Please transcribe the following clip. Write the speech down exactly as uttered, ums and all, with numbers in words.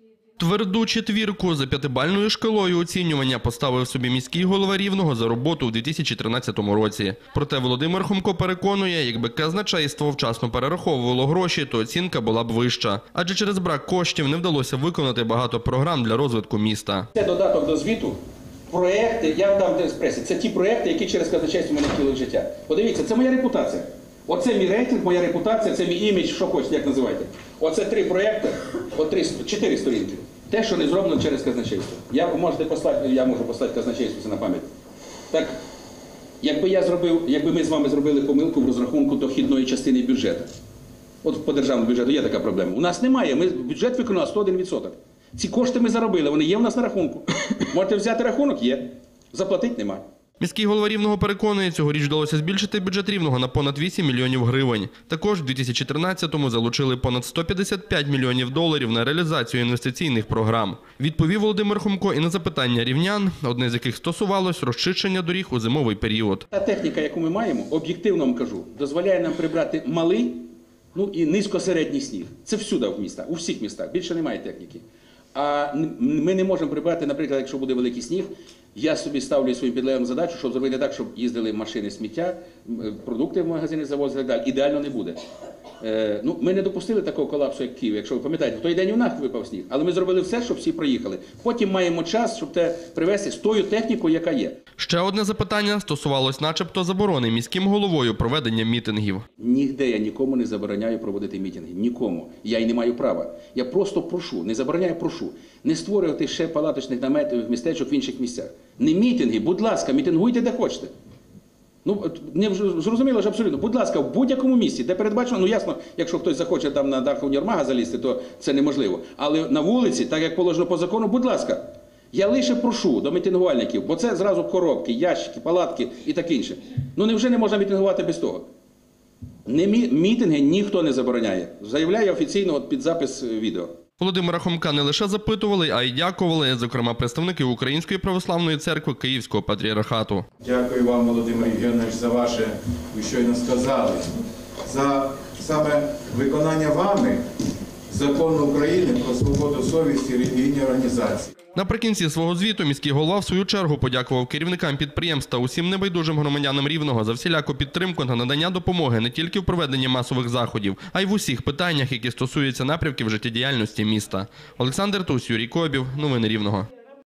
Тверду четвірку за п'ятибальною шкалою оцінювання поставив собі міський голова Рівного за роботу у дві тисячі тринадцятому році. Проте Володимир Хомко переконує, якби казначейство вчасно перераховувало гроші, то оцінка була б вища. Адже через брак коштів не вдалося виконати багато програм для розвитку міста. Це додаток до звіту. Проекти, я вам дам експресі, це ті проекти, які через казначейство мене втілили в життя. Подивіться, це моя репутація. Оце мій рейтинг, моя репутація, це мій імідж, що хочете, як називаєте. Оце три проекти, от три, чотири сторінки. Те, що не зроблено через казначейство. Я, можете послати, я можу послати казначейство, це на пам'ять. Так, якби я зробив, якби ми з вами зробили помилку в розрахунку дохідної частини бюджету. От по державному бюджету є така проблема. У нас немає, ми бюджет виконав сто один відсоток. Ці кошти ми заробили, вони є у нас на рахунку. Можете взяти рахунок? Є. Заплатити немає. Міський голова Рівного переконує, цьогоріч вдалося збільшити бюджет Рівного на понад вісім мільйонів гривень. Також у дві тисячі тринадцятому залучили понад сто п'ятдесят п'ять мільйонів доларів на реалізацію інвестиційних програм. Відповів Володимир Хомко і на запитання рівнян, одне з яких стосувалось розчищення доріг у зимовий період. Та техніка, яку ми маємо, об'єктивно вам кажу, дозволяє нам прибрати малий, ну і низько-середній сніг. Це всюди в містах, у всіх містах, більше немає техніки. А ми не можемо прибрати, наприклад, якщо буде великий сніг, я собі ставлю своїм підлеглим задачу, щоб зробити так, щоб їздили машини сміття, продукти в магазини завозили і так далі. Ідеально не буде. Е, ну, ми не допустили такого колапсу, як Київ. Якщо ви пам'ятаєте, в той день у нас випав сніг, але ми зробили все, щоб всі проїхали. Потім маємо час, щоб те привезти з тою технікою, яка є. Ще одне запитання стосувалось начебто заборони міським головою проведення мітингів. Нігде я нікому не забороняю проводити мітинги. Нікому. Я й не маю права. Я просто прошу, не забороняю, прошу. Не створювати ще палаточних наметових містечок в інших місцях. Не мітинги, будь ласка, мітингуйте де хочете. Ну, не зрозуміло ж абсолютно. Будь ласка, в будь-якому місці, де передбачено, ну ясно, якщо хтось захоче там на дах універмага залізти, то це неможливо. Але на вулиці, так як положено по закону, будь ласка. Я лише прошу до мітингувальників, бо це зразу коробки, ящики, палатки і таке інше. Ну невже не можна мітингувати без того? Не мі... Мітинги ніхто не забороняє. Заявляє офіційно от під запис відео. Володимира Хомка не лише запитували, а й дякували, зокрема, представники Української православної церкви Київського патріархату. Дякую вам, Володимир Євгенович, за ваше, ви щойно сказали, за саме виконання вами Закону України про свободу совісті релігійні організації. Наприкінці свого звіту міський голова в свою чергу подякував керівникам підприємств та усім небайдужим громадянам Рівного за всіляку підтримку та надання допомоги не тільки в проведенні масових заходів, а й в усіх питаннях, які стосуються напрямків життєдіяльності міста. Олександр Тусь, Юрій Кобів. Новини Рівного.